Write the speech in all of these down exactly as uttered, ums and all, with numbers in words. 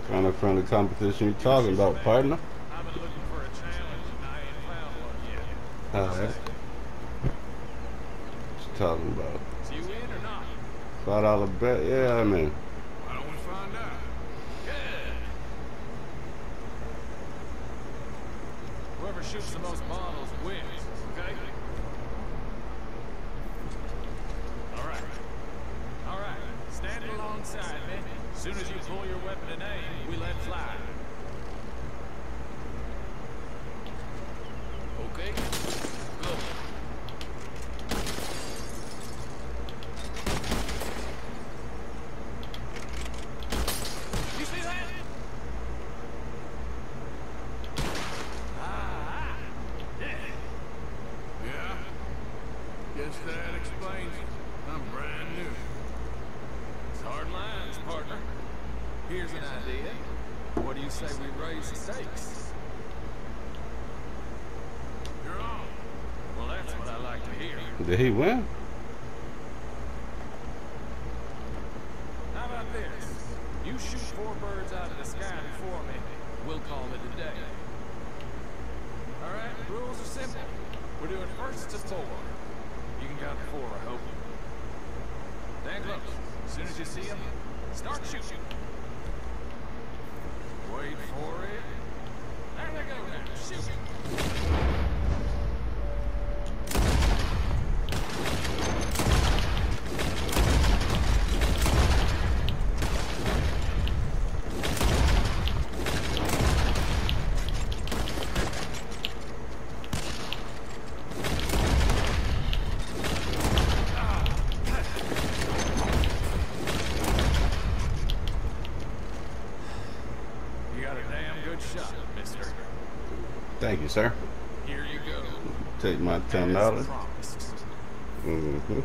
kind of friendly competition you talking about, partner? I've been looking for a challenge and I ain't found one yet. Alright. What you talking about? So you in or not? Five dollar bet? Yeah, I'm in. Why don't we find out? Good. Whoever shoots the most bottles wins, okay? Alright. Alright. Stand alongside me. As soon as you pull your weapon and aim, we let fly. Okay? Go. You see that? Ah, yeah. Yeah? Guess that explains it. I'm brand new. It's hard lines, partner. Here's an idea. What do you say we raise the stakes? You're on. Well, that's what I like to hear. Did he win? How about this? You shoot four birds out of the sky before me. We'll call it a day. All right, rules are simple. We're doing first to four. You can count to four, I hope. Stand close. As soon as you see them, start shooting. Wait for it. There they go now. Shoot. You got a damn good shot, mister. Thank you, sir. Here you go. Take my ten dollars. As promised. Mm-hmm.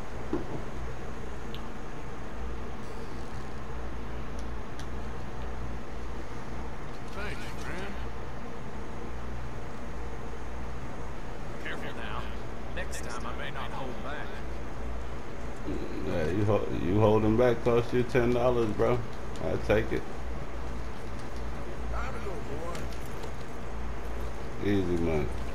Thanks, friend. Careful now. Next time I may not hold back. Yeah, you ho you holding back cost you ten dollars, bro. I take it. Time to go, boy. Easy money.